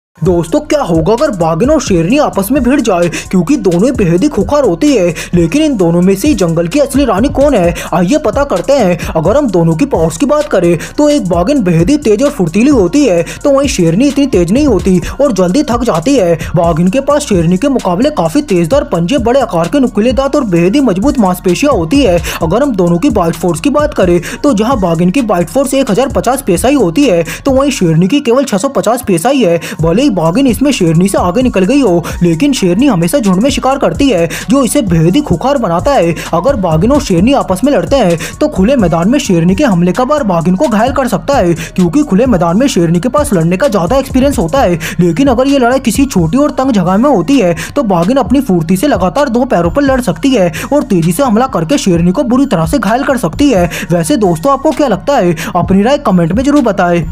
दोस्तों क्या होगा अगर बाघिन और शेरनी आपस में भिड़ जाए, क्योंकि दोनों ही बेहद ही खुखार होती है। लेकिन इन दोनों में से ही जंगल की असली रानी कौन है, आइए पता करते हैं। अगर हम दोनों की पावर्स की बात करें तो एक बाघिन बेहद ही तेज और फुर्तीली होती है, तो वहीं शेरनी इतनी तेज नहीं होती और जल्दी थक जाती है। बाघिन के पास शेरनी के मुकाबले काफी तेजदार पंजे, बड़े आकार के नुकीले दांत और बेहद ही मजबूत मांसपेशियां होती है। अगर हम दोनों की बाइट फोर्स की बात करें तो जहाँ बाघिन की बाइट फोर्स 1050 psi होती है, तो वहीं शेरनी की केवल 650 psi है। भले ही बाघिन इसमें शेरनी से आगे निकल गई हो, लेकिन शेरनी हमेशा झुंड में शिकार करती है, जो इसे बेहद ही खुखार बनाता है। अगर बाघिन और शेरनी आपस में लड़ते हैं तो खुले मैदान में शेरनी के हमले का बार बाघिन को घायल कर सकता है, क्योंकि खुले मैदान में शेरनी के पास लड़ने का ज्यादा एक्सपीरियंस होता है। लेकिन अगर ये लड़ाई किसी छोटी और तंग जगह में होती है तो बाघिन अपनी फुर्ती से लगातार दो पैरों पर लड़ सकती है और तेजी से हमला करके शेरनी को बुरी तरह से घायल कर सकती है। वैसे दोस्तों, आपको क्या लगता है? अपनी राय कमेंट में जरूर बताएं।